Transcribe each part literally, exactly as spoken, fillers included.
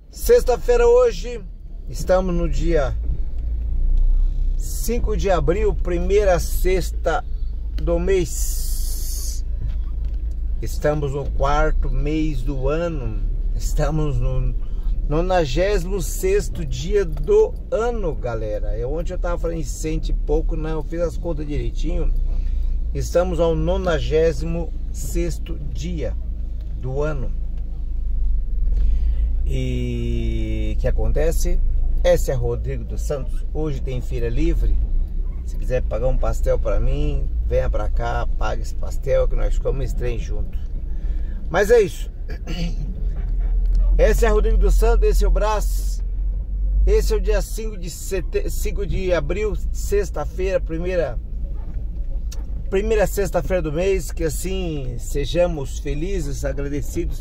Sexta-feira hoje, estamos no dia cinco de abril, primeira sexta do mês. Estamos no quarto mês do ano, estamos no nonagésimo sexto dia do ano, galera. É ontem eu tava falando em cento e pouco, não, eu fiz as contas direitinho. Estamos ao nonagésimo sexto dia do ano. E o que acontece? Esse é Rodrigo dos Santos. Hoje tem feira livre. Se quiser pagar um pastel para mim, venha para cá, pague esse pastel que nós comemos esse trem junto. Mas é isso. Esse é Rodrigo dos Santos, esse é o Brás. Esse é o dia cinco de, sete... cinco de abril, sexta-feira, primeira primeira sexta-feira do mês. Que assim sejamos felizes, agradecidos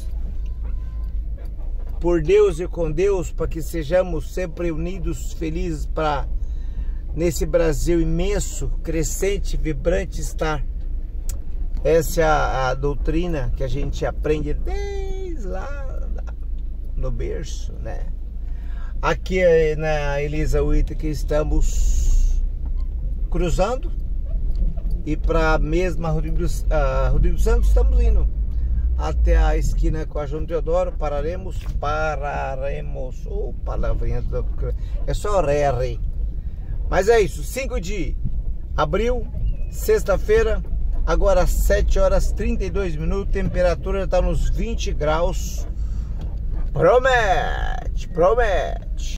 por Deus e com Deus, para que sejamos sempre unidos, felizes, para nesse Brasil imenso, crescente, vibrante estar. Essa é a, a doutrina que a gente aprende desde lá no berço, né? Aqui na Elisa Uita que estamos cruzando e para a mesma Rodrigo, uh, Rodrigo Santos estamos indo até a esquina com a João Teodoro. Pararemos, pararemos. Ô, oh, palavrinha do... é só ré, ré. Mas é isso, cinco de abril, sexta-feira. Agora sete horas e trinta e dois minutos. Temperatura está nos vinte graus. Promete, promete.